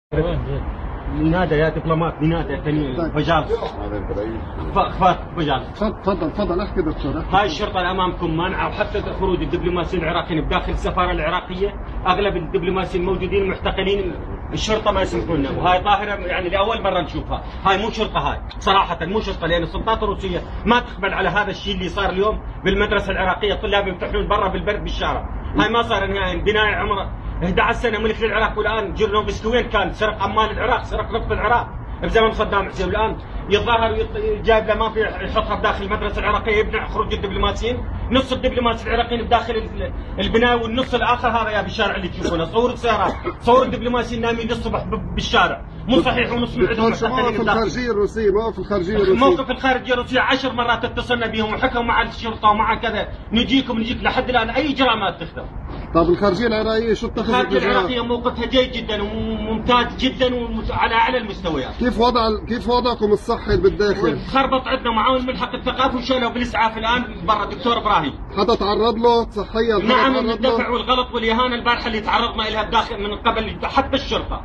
نادى يا دبلومات بنادى ثاني بجال خفاف بجال. تفضل احكي دكتور. هاي الشرطه اللي امامكم مانعه وحتى خروج الدبلوماسيين العراقيين بداخل السفاره العراقيه، اغلب الدبلوماسيين الموجودين محتقلين، الشرطه ما يسمحون لنا، وهاي ظاهره يعني لاول مره نشوفها، هاي مو شرطه، هاي صراحه مو شرطه، لان السلطات الروسيه ما تقبل على هذا الشيء اللي صار اليوم بالمدرسه العراقيه، الطلاب يفتحون برا بالبرد بالشارع، هاي ما صار نهائيا. بناء عمره 11 سنه ملك للعراق، والان جيرنوفسكي وين كان؟ سرق عمال العراق، سرق نفط العراق بزمن صدام حسين، والان يتظاهر جايب له ما في يحطها بداخل المدرسه العراقيه، يمنع خروج الدبلوماسيين، نص الدبلوماسيين العراقيين بداخل البناء، والنص الاخر هذا يا بالشارع اللي تشوفونه، صور السيارات، صور الدبلوماسيين نايمين للصبح بالشارع، مو صحيح ونص من عندهم موقف الخارجيه الروسيه، موقف الخارجيه الروسيه، موقف الخارجيه الروسيه 10 مرات اتصلنا بهم وحكوا مع الشرطه ومع كذا، نجيك لحد الان اي اجراءات تختم. طب الخارجية العراقية شو اتخذت؟ الخارجية العراقية موقفها جيد جدا وممتاز جدا وعلى اعلى المستويات. كيف وضعكم الصحي بالداخل؟ خربط عندنا معاون ملحق الثقافي وشالوا بالاسعاف الان برا الدكتور ابراهيم. حدا تعرض له صحيا؟ نعم، من الدفع والغلط والاهانة البارحة اللي تعرضنا لها بداخل من قبل حتى الشرطة.